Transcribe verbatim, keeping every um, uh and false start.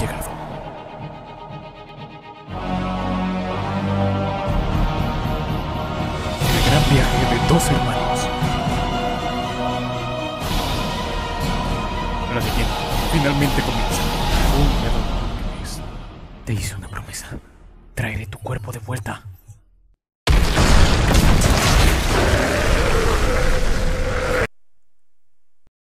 llegado. El gran viaje de dos hermanos. La leyenda finalmente comienza. Un miedo. Te hice una promesa. Traeré tu cuerpo de vuelta.